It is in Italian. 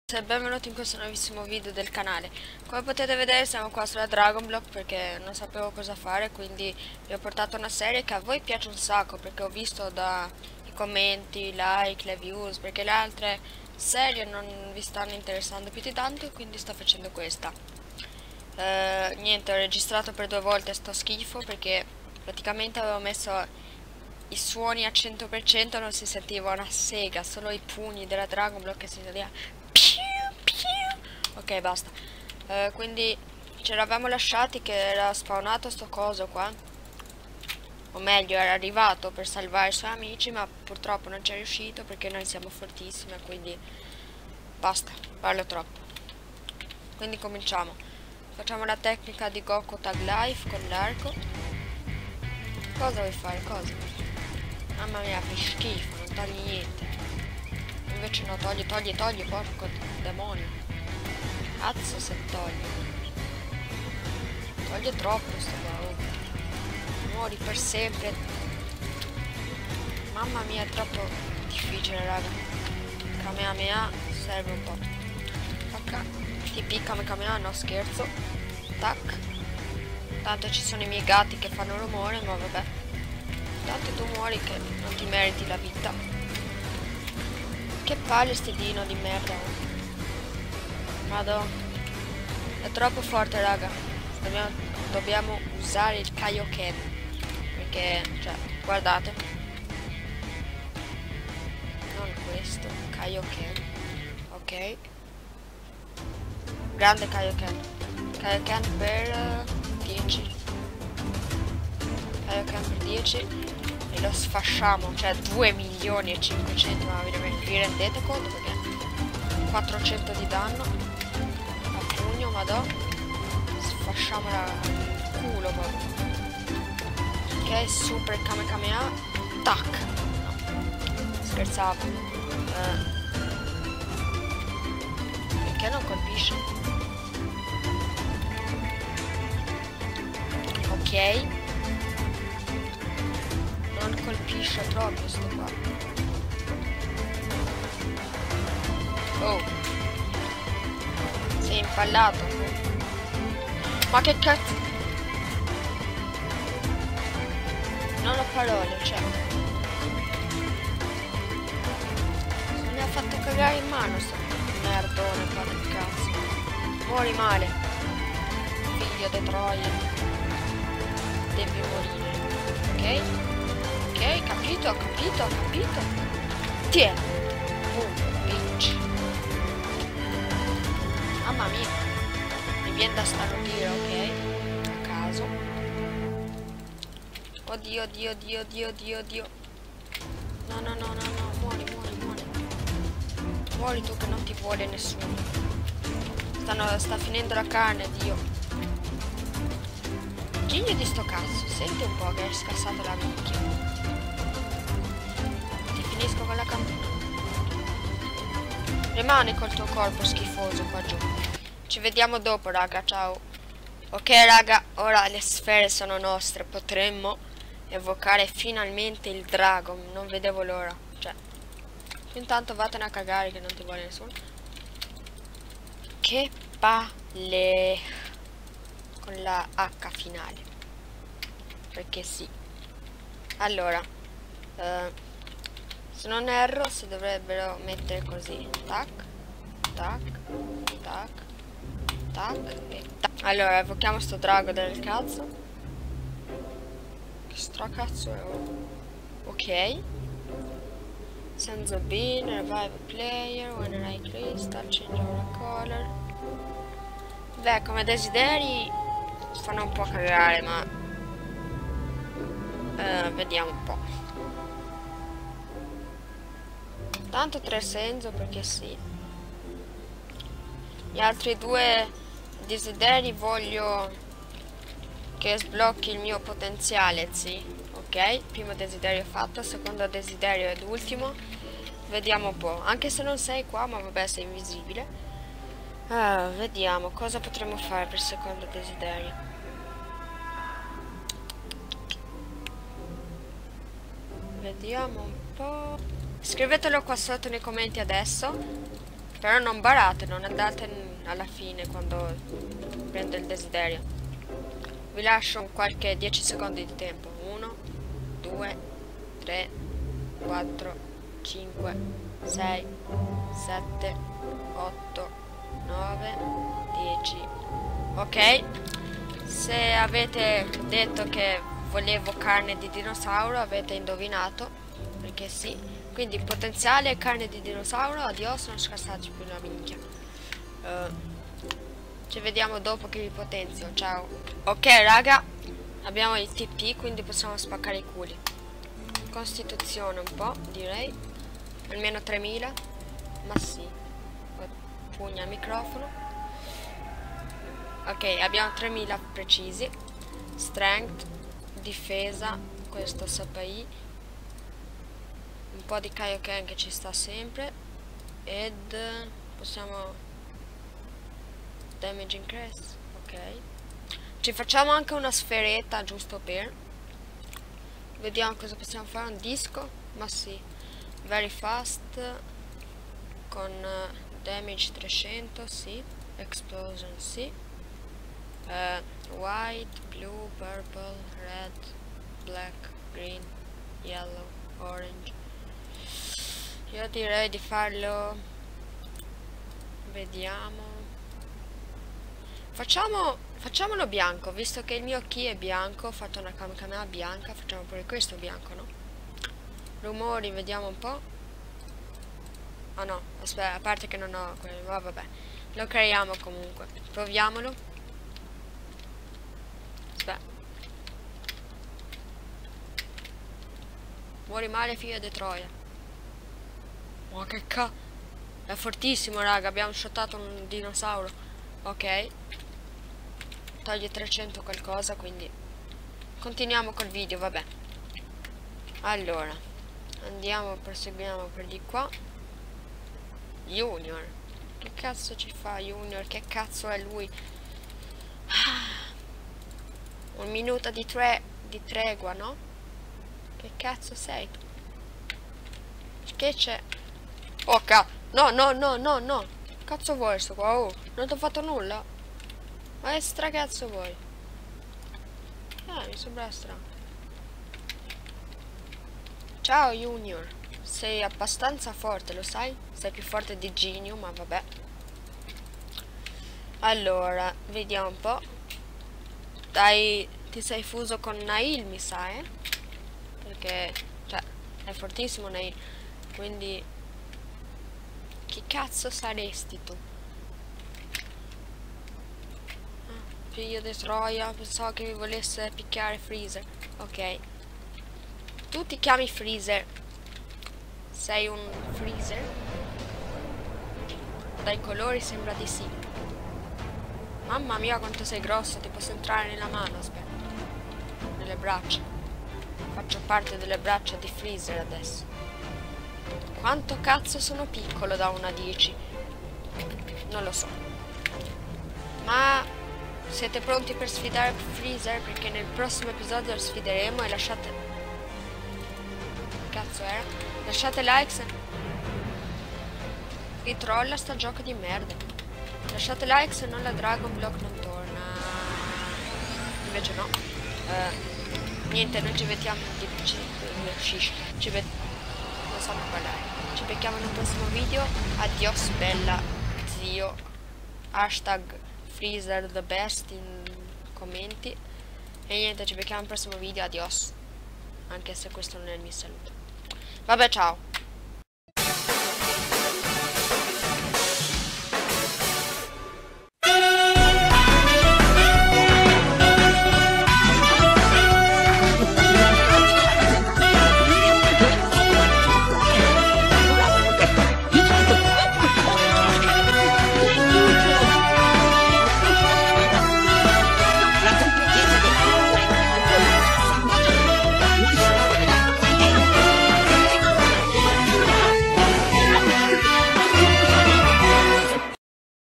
Benvenuti in questo nuovissimo video del canale. Come potete vedere siamo qua sulla Dragon Block perché non sapevo cosa fare, quindi vi ho portato una serie che a voi piace un sacco, perché ho visto dai commenti, i like, le views, perché le altre serie non vi stanno interessando più di tanto, quindi sto facendo questa. Niente, ho registrato per 2 volte sto schifo perché praticamente avevo messo i suoni a 100%, non si sentiva una sega, solo i pugni della Dragon Block che si sentiva piu, piu. Ok, basta. Quindi ci eravamo lasciati che era spawnato sto coso qua, o meglio era arrivato per salvare i suoi amici, ma purtroppo non ci è riuscito perché noi siamo fortissimi, quindi basta, parlo troppo. Quindi cominciamo. Facciamo la tecnica di Goku Tag Life con l'arco. Cosa vuoi fare? Cosa? Mamma mia, fai schifo, non togli niente. Invece no, togli, porco demonio. Cazzo se togli. Toglie troppo sto qua, oh. Muori per sempre. Mamma mia, è troppo difficile, raga. Kamehameha serve un po'. TP Kamehameha, no scherzo. Tac. Tanto ci sono i miei gatti che fanno rumore, ma vabbè. Tanto tu muori che non ti meriti la vita. Che palle stedino di merda. Madonna. È troppo forte, raga. Dobbiamo usare il Kaioken. Perché, cioè, guardate. Non questo. Kaioken. Ok. Grande Kaioken. Kaioken per 10. Kaioken per 10. E lo sfasciamo, cioè 2 milioni e 500, ma vi rendete conto? Perché 400 di danno a pugno, madò, sfasciamo il culo proprio. Ok, super Kamehameha, tac, no, scherzavo. Perché non colpisce? Ok. Non colpisce proprio sto qua. Oh. Sei impallato. Ma che cazzo? Non ho parole, cioè. Mi ha fatto cagare in mano sto merdone qua del cazzo. Muori male. Figlio di Troia. Devi morire. Ok? Ok, capito. Tieni. Bitch. Mamma mia. Mi viene da starnutire, ok? A caso. Oddio. No. Muori. Muori tu che non ti vuole nessuno. Sta finendo la carne, Dio. Genio di sto cazzo. Senti un po' che hai scassato la minchia. Finisco con la cantina. Rimani col tuo corpo schifoso qua giù. Ci vediamo dopo, raga, ciao. Ok, raga, ora le sfere sono nostre. Potremmo evocare finalmente il drago. Non vedevo l'ora. Cioè, intanto vattene a cagare che non ti vuole nessuno. Che palle. Con la H finale. Perché sì. Allora, se non erro si dovrebbero mettere così. Tac, tac, tac, tac e tac. Allora evochiamo sto drago del cazzo. Che stracazzo è? Ok. Senza bean, revive a player, when an eye crystal, change our color. Beh, come desideri fanno un po' cagare, ma vediamo un po'. Tanto 3 senso perché sì. Gli altri 2 desideri voglio che sblocchi il mio potenziale, sì. Ok, primo desiderio fatto, secondo desiderio ed ultimo. Vediamo un po'. Anche se non sei qua, ma vabbè, sei invisibile. Vediamo cosa potremmo fare per il secondo desiderio. Vediamo un po'. Scrivetelo qua sotto nei commenti adesso. Però non barate, non andate alla fine quando prende il desiderio. Vi lascio qualche 10 secondi di tempo. 1, 2, 3, 4, 5, 6, 7, 8, 9, 10. Ok? Se avete detto che volevo carne di dinosauro, avete indovinato, perché sì. Quindi potenziale carne di dinosauro, adios, non scassarci più una minchia. Ci vediamo dopo che vi potenzio, ciao. Ok raga, abbiamo il TP, quindi possiamo spaccare i culi. Costituzione un po', direi. Almeno 3000. Ma sì. Pugna al microfono. Ok, abbiamo 3000 precisi. Strength, difesa, questo SPI. Un po' di Kaioken che ci sta sempre. Ed possiamo damage increase. Ok. Ci facciamo anche una sferetta giusto per. Vediamo cosa possiamo fare. Un disco. Ma sì. Very fast. Con damage 300. Sì. Explosion. Sì. White, blue, purple, red, black, green, yellow, orange. Io direi di farlo. Vediamo. Facciamolo bianco, visto che il mio key è bianco. Ho fatto una Kamehameha bianca. Facciamo pure questo bianco, no? Rumori, vediamo un po'. Ah no, aspetta, a parte che non ho quello. Vabbè, lo creiamo comunque. Proviamolo. Aspetta. Muori male, figlio di Troia. Ma che cazzo. È fortissimo, raga. Abbiamo shottato un dinosauro. Ok. Toglie 300 qualcosa, quindi continuiamo col video, vabbè. Allora, andiamo, proseguiamo per di qua. Junior. Che cazzo ci fa Junior? Che cazzo è lui? Un minuto di tregua, no? Che cazzo sei tu? Che c'è? Oh no, no, no, no, no. Cazzo vuoi sto qua? Oh, non ti ho fatto nulla. Ma che stracazzo vuoi? Mi sembra strano. Ciao Junior. Sei abbastanza forte, lo sai? Sei più forte di Genio, ma vabbè. Allora, vediamo un po'. Dai, ti sei fuso con Nail, mi sa, eh? Perché, cioè, è fortissimo Nail. Quindi, chi cazzo saresti tu? Figlio di Troia, pensavo che mi volesse picchiare Freezer. Ok. Tu ti chiami Freezer. Sei un Freezer? Dai colori sembra di sì. Mamma mia quanto sei grosso, ti posso entrare nella mano, aspetta. Nelle braccia. Faccio parte delle braccia di Freezer adesso. Quanto cazzo sono piccolo da 1 a 10? Non lo so. Ma siete pronti per sfidare Freezer? Perché nel prossimo episodio lo sfideremo e lasciate... Che cazzo era? Lasciate like. Qui trolla sta gioco di merda. Lasciate like se no la Dragon Block non torna. Invece no. Niente, noi ci vediamo. Non so più parlare. Ci becchiamo in un prossimo video. Adios bella zio. Hashtag Freezer the best in commenti. E niente, ci becchiamo in un prossimo video. Adios. Anche se questo non è il mio saluto. Vabbè, ciao.